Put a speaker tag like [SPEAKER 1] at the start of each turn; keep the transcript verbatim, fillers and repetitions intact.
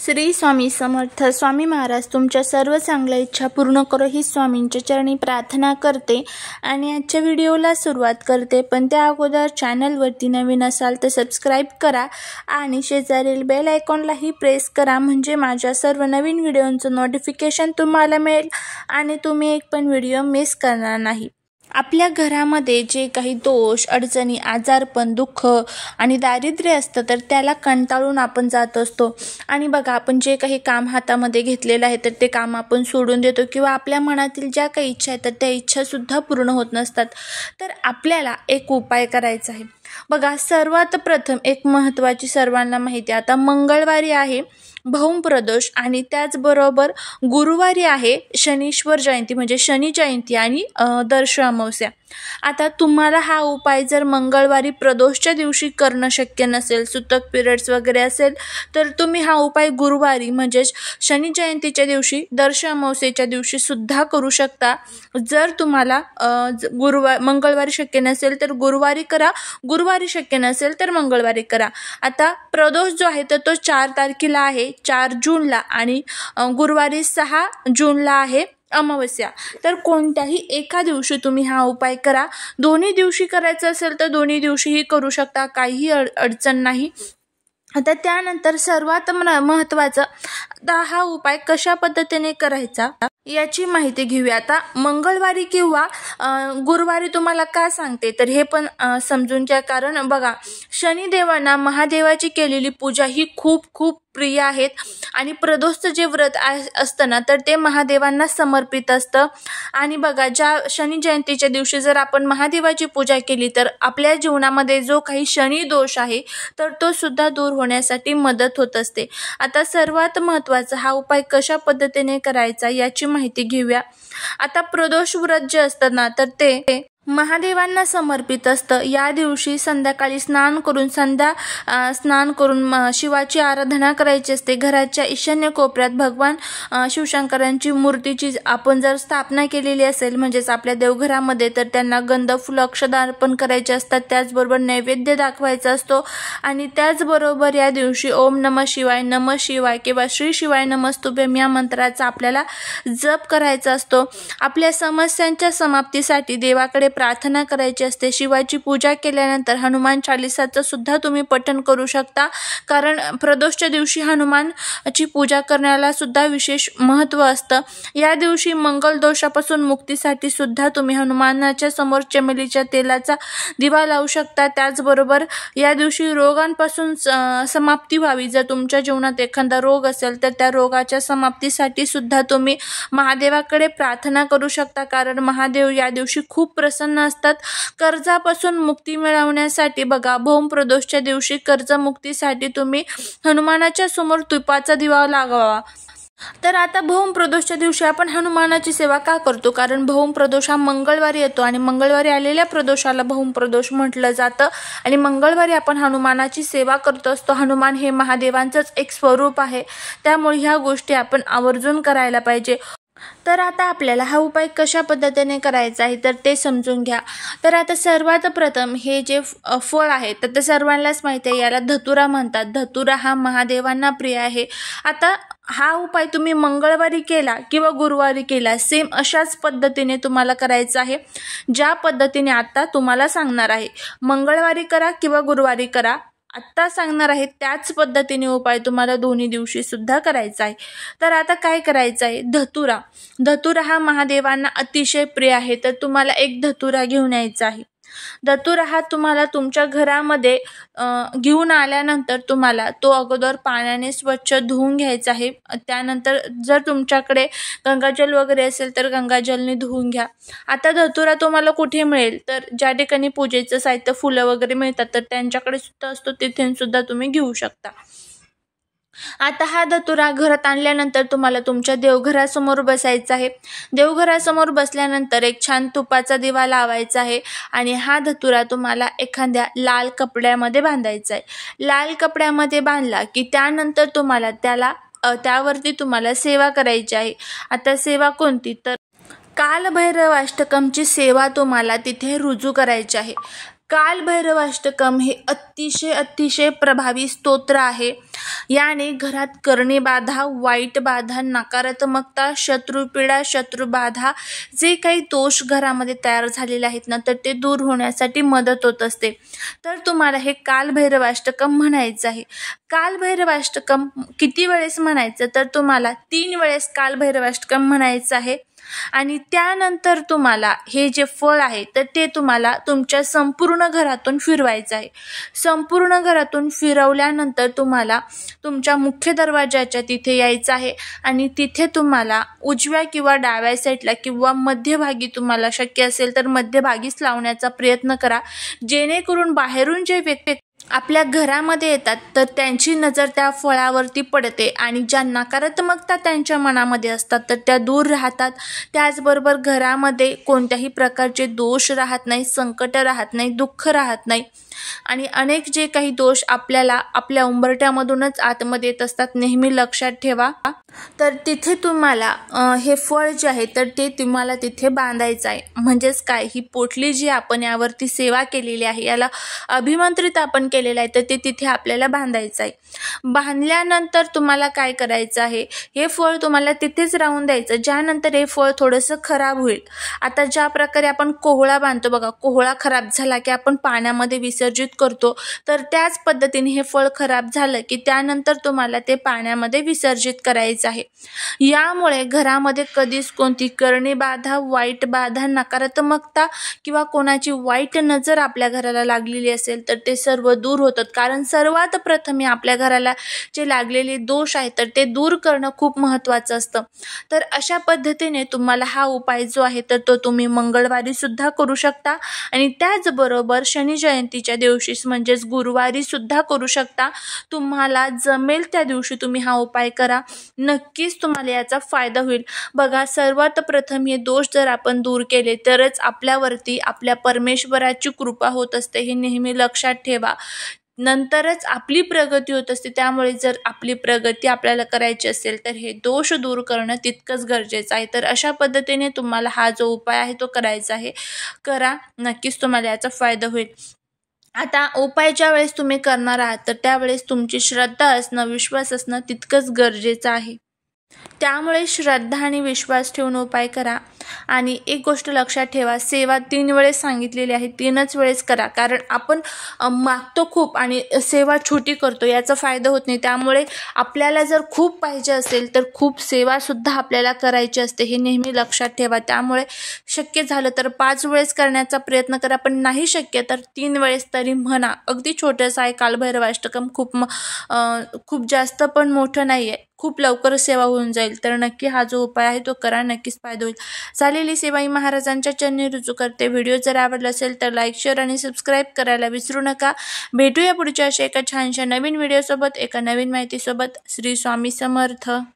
[SPEAKER 1] श्री स्वामी समर्थ. स्वामी महाराज तुमच्या सर्व चांगल्या इच्छा पूर्ण करो ही स्वामींच्या चरणी प्रार्थना करते आणि आजच्या व्हिडिओला सुरुवात करते. पण त्या अगोदर चॅनलवरती नवीन असाल तर सबस्क्राईब करा आणि शेजारील बेल आयकॉनलाही प्रेस करा, म्हणजे माझ्या सर्व नवीन व्हिडिओंचं नोटिफिकेशन तुम्हाला मिळेल आणि तुम्ही एक पण व्हिडिओ मिस करणार नाही. आपल्या घरामध्ये जे काही दोष, अडचणी, आजारपण, दुःख आणि दारिद्र्य असतं तर त्याला कंटाळून आपण जात असतो. आणि बघा, आपण जे काही काम हातामध्ये घेतलेलं आहे तर ते काम आपण सोडून देतो किंवा आपल्या मनातील ज्या काही इच्छा आहेत तर त्या इच्छासुद्धा पूर्ण होत नसतात. तर आपल्याला एक उपाय करायचा आहे. बघा, सर्वात प्रथम एक महत्त्वाची सर्वांना माहिती आहे, आता मंगळवारी आहे भौम प्रदोष आणि त्याचबरोबर गुरुवारी आहे शनीश्वर जयंती म्हणजे शनी जयंती आणि दर्श अमावस्या. आता तुम्हाला हा उपाय जर मंगळवारी प्रदोषच्या दिवशी करणं शक्य नसेल, सुतक पिरियड्स वगैरे असेल, तर तुम्ही हा उपाय गुरुवारी म्हणजेच शनी जयंतीच्या दिवशी, दर्श अमावस्येच्या दिवशी सुद्धा करू शकता. जर तुम्हाला गुरुवार मंगळवारी शक्य नसेल तर गुरुवारी करा, गुरुवारी शक्य नसेल तर मंगळवारी करा. आता प्रदोष जो आहे तर तो चार तारखेला आहे, चार जूनला, आणि गुरुवारी सहा जूनला आहे अमावस्या. तर कोणत्याही एका दिवशी तुम्ही हा उपाय करा. दोन्ही दिवशी करायचं असेल तर दोन्ही दिवशीही करू शकता, काहीही अड अडचण नाही. आता त्यानंतर सर्वात महत्त्वाचं, आता हा उपाय कशा पद्धतीने करायचा याची माहिती घेऊया. आता मंगळवारी किंवा गुरुवारी तुम्हाला का सांगते तर हे पण समजून घ्या. कारण बघा, शनिदेवांना महादेवाची केलेली पूजा ही खूप खूप प्रिय आहेत आणि प्रदोषचं जे व्रत असतं ना तर ते महादेवांना समर्पित असतं. आणि बघा, ज्या शनी जयंतीच्या दिवशी जर आपण महादेवाची पूजा केली तर आपल्या जीवनामध्ये जो काही शनी दोष आहे तर तो सुद्धा दूर होण्यासाठी मदत होत असते. आता सर्वात महत्त्वाचा हा उपाय कशा पद्धतीने करायचा याची माहिती घेऊया. आता प्रदोष व्रत जे असतं ना तर ते महादेवांना समर्पित असतं. या दिवशी संध्याकाळी स्नान करून संध्या स्नान करून शिवाची आराधना करायची असते. घराच्या ईशान्य कोपऱ्यात भगवान शिवशंकरांची मूर्तीची आपण जर स्थापना केलेली असेल म्हणजेच आपल्या देवघरामध्ये, तर त्यांना गंध, फुलं, अक्षदा अर्पण करायचे असतात. त्याचबरोबर नैवेद्य दाखवायचा असतो आणि त्याचबरोबर या दिवशी ओम नमः शिवाय, नमः शिवाय किंवा श्री शिवाय नमस्तुभ्यम या मंत्राचा आपल्याला जप करायचा असतो. आपल्या समस्यांच्या समाप्तीसाठी देवाकडे प्रार्थना करायची असते. शिवाची पूजा केल्यानंतर हनुमान चालीसाचं सुद्धा तुम्ही पठण करू शकता, कारण प्रदोषच्या दिवशी हनुमानची पूजा करण्याला सुद्धा विशेष महत्त्व असतं. या दिवशी मंगल दोषापासून मुक्तीसाठी सुद्धा तुम्ही हनुमानाच्या समोर चमेलीच्या तेलाचा दिवा लावू शकता. त्याचबरोबर या दिवशी रोगांपासून समाप्ती व्हावी, जर तुमच्या जीवनात एखादा रोग असेल तर त्या रोगाच्या समाप्तीसाठी सुद्धा तुम्ही महादेवाकडे प्रार्थना करू शकता, कारण महादेव या दिवशी खूप प्रसन्न असतात. कर्जापासून मुक्ती मिळवण्यासाठी बघा, भौम प्रदोषच्या दिवशी कर्जमुक्तीसाठी तुम्ही हनुमानाच्या समोर तुपाचा दिवा लावावा. तर आता भौम प्रदोषच्या दिवशी आपण हनुमानाची सेवा का करतो, कारण भौम प्रदोष हा मंगळवारी येतो आणि मंगळवारी आलेल्या प्रदोषाला भौम प्रदोष म्हटलं जातं आणि मंगळवारी आपण हनुमानाची सेवा करतो असतो. हनुमान हे महादेवांचंच एक स्वरूप आहे, त्यामुळे ह्या गोष्टी आपण आवर्जून करायला पाहिजे. तर आता आपल्याला हा उपाय कशा पद्धतीने करायचा आहे तर ते समजून घ्या. तर आता सर्वात प्रथम हे जे फळ आहे तर ते सर्वांनाच माहिती आहे, याला धतुरा म्हणतात. धतुरा हा महादेवांना प्रिय आहे. आता हा उपाय तुम्ही मंगळवारी केला किंवा गुरुवारी केला, सेम अशाच पद्धतीने तुम्हाला करायचा आहे, ज्या पद्धतीने आता तुम्हाला सांगणार आहे. मंगळवारी करा किंवा गुरुवारी करा, आत्ता सांगणार आहे त्याच पद्धतीने उपाय तुम्हाला दोन्ही दिवशी सुद्धा करायचा आहे. तर आता काय करायचं आहे, धतुरा. धतुरा हा महादेवांना अतिशय प्रिय आहे, तर तुम्हाला एक धतुरा घेऊन यायचा आहे. धतुरा हा तुम्हाला तुमच्या घरामध्ये घेऊन आल्यानंतर तुम्हाला तो अगोदर पाण्याने स्वच्छ धुवून घ्यायचा आहे. त्यानंतर जर तुमच्याकडे गंगाजल वगैरे असेल तर गंगाजलने धुवून घ्या. आता धतुरा तुम्हाला कुठे मिळेल तर ज्या ठिकाणी पूजेचं साहित्य, फुलं वगैरे मिळतात तर त्यांच्याकडे सुद्धा असतो, तिथून सुद्धा तुम्ही घेऊ शकता. आता हा धतुरा घरात आणल्यानंतर तुम्हाला तुमच्या देवघरासमोर बसायचं आहे. देवघरासमोर बसल्यानंतर एक छान तुपाचा दिवा लावायचा आहे आणि हा धतुरा तुम्हाला एखाद्या लाल कपड्यामध्ये बांधायचा आहे. लाल कपड्यामध्ये बांधला की त्यानंतर तुम्हाला त्याला त्यावरती तुम्हाला सेवा करायची आहे. आता सेवा कोणती तर कालभैरव अष्टकमची सेवा तुम्हाला तिथे रुजू करायची आहे. कालभैरवाष्टकम हे अतिशय अतिशय प्रभावी स्तोत्र आहे. याने घरात करणी बाधा, वाईट बाधा, नकारात्मकता, शत्रुपीडा, शत्रुबाधा, जे काही दोष घरामध्ये तयार झालेले आहेत ना, तर ते दूर होण्यासाठी मदत होत असते. तर तुम्हाला हे कालभैरवाष्टकम म्हणायचं आहे. कालभैरवाष्टकम किती वेळेस म्हणायचं, तर तुम्हाला तीन वेळेस कालभैरवाष्टकम म्हणायचं आहे. आणि त्यानंतर तुम्हाला हे जे फळ आहे तर ते तुम्हाला तुमच्या संपूर्ण घरातून फिरवायचं आहे. संपूर्ण घरातून फिरवल्यानंतर तुम्हाला तुमच्या मुख्य दरवाजाच्या तिथे यायचं आहे आणि तिथे तुम्हाला उजव्या किंवा डाव्या साईडला किंवा मध्यभागी, तुम्हाला शक्य असेल तर मध्यभागीच लावण्याचा प्रयत्न करा, जेणेकरून बाहेरून जे व्यक्ती आपल्या घरामध्ये येतात तर त्यांची नजर त्या फळावरती पडते आणि ज्या नकारात्मकता त्यांच्या मनामध्ये असतात तर त्या दूर राहतात. त्याचबरोबर घरामध्ये कोणत्याही प्रकारचे दोष राहत नाही, संकट राहत नाही, दुःख राहत नाही आणि अनेक जे काही दोष आपल्याला आपल्या उंबरठ्यामधूनच आतमध्ये येत असतात, नेहमी लक्षात ठेवा. तर तिथे तुम्हाला हे फळ जे आहे तर ते तुम्हाला तिथे बांधायचं आहे. म्हणजेच काय, ही पोटली जी आपण यावरती सेवा केलेली आहे, याला अभिमंत्रित आपण केलेलं आहे, तर ते तिथे आपल्याला बांधायचं आहे. बांधल्यानंतर तुम्हाला काय करायचं आहे, हे फळ तुम्हाला तिथेच राहून द्यायचं. ज्यानंतर हे फळ थोडंसं खराब होईल. आता ज्या प्रकारे आपण कोहळा बांधतो बघा, कोहळा खराब झाला की आपण पाण्यामध्ये विसर्जित करतो, तर त्याच पद्धतीने हे फळ खराब झालं की त्यानंतर तुम्हाला ते पाण्यामध्ये विसर्जित करायचं आहे. यामुळे घरामध्ये कधीच कोणती करणी बाधा, वाईट बाधा, नकारात्मकता किंवा कोणाची वाईट नजर आपल्या घराला लागलेली असेल तर ते सर्व दूर होतात. कारण सर्वात प्रथम आपल्या घराला जे लागलेले दोष आहेत तर ते दूर करणं खूप महत्त्वाचं असतं. तर अशा पद्धतीने तुम्हाला हा उपाय जो आहे तर तो तुम्ही मंगळवारी सुद्धा करू शकता आणि त्याचबरोबर शनी जयंतीच्या दिवशी म्हणजेच गुरुवारी सुद्धा करू शकता. तुम्हाला जमेल त्या दिवशी तुम्ही हा उपाय करा, नक्कीच तुम्हाला याचा फायदा होईल. बघा, सर्वात प्रथम हे दोष जर आपण दूर केले तरच आपल्यावरती आपल्या परमेश्वराची कृपा होत असते, हे नेहमी लक्षात ठेवा. नंतरच आपली प्रगती होत असते. त्यामुळे जर आपली प्रगती आपल्याला करायची असेल तर हे दोष दूर करणं तितकंच गरजेचं आहे. तर अशा पद्धतीने तुम्हाला हा जो उपाय आहे तो करायचा आहे, करा, नक्कीच तुम्हाला याचा फायदा होईल. आता उपाय ज्या वेळेस तुम्ही करणार आहात तर त्यावेळेस तुमची श्रद्धा असणं, विश्वास असणं तितकंच गरजेचं आहे. त्यामुळे श्रद्धा आणि विश्वास ठेवून उपाय करा. आणि एक गोष्ट लक्षात ठेवा, सेवा तीन वेळेस सांगितलेली आहे, तीनच वेळेस करा. कारण आपण मागतो खूप आणि सेवा छोटी करतो, याचा फायदा होत नाही. त्यामुळे आपल्याला जर खूप पाहिजे असेल तर खूप सेवासुद्धा आपल्याला करायची असते, हे नेहमी लक्षात ठेवा. त्यामुळे शक्य झालं तर पाच वेळेस करण्याचा प्रयत्न करा, पण नाही शक्य तर तीन वेळेस तरी म्हणा. अगदी छोटंसं आहे कालभैरवाष्टकम, खूप खूप जास्त पण मोठं नाही आहे, खूप लवकर सेवा होऊन जाईल. तर नक्की हा जो उपाय आहे तो करा, नक्कीच फायदा होईल. झालेली सेवा ही महाराजांच्या चरणी रुजू करते. व्हिडिओ जर आवडला असेल तर लाईक, शेअर आणि सबस्क्राईब करायला विसरू नका. भेटूया पुढच्या अशा एका छानशा नवीन व्हिडिओसोबत, एका नवीन माहितीसोबत. श्री स्वामी समर्थ.